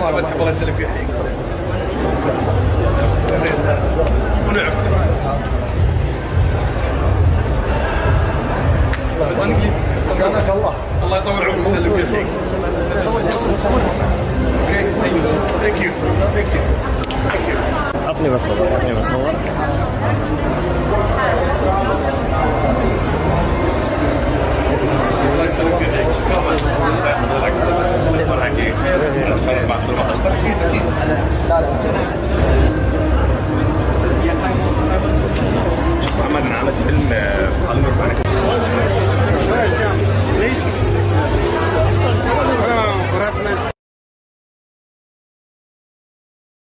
الله يسلمك ويحييك. ونعم. الله يطول عمرك ويسلمك ويحييك. ثانك يو. عطني بصور.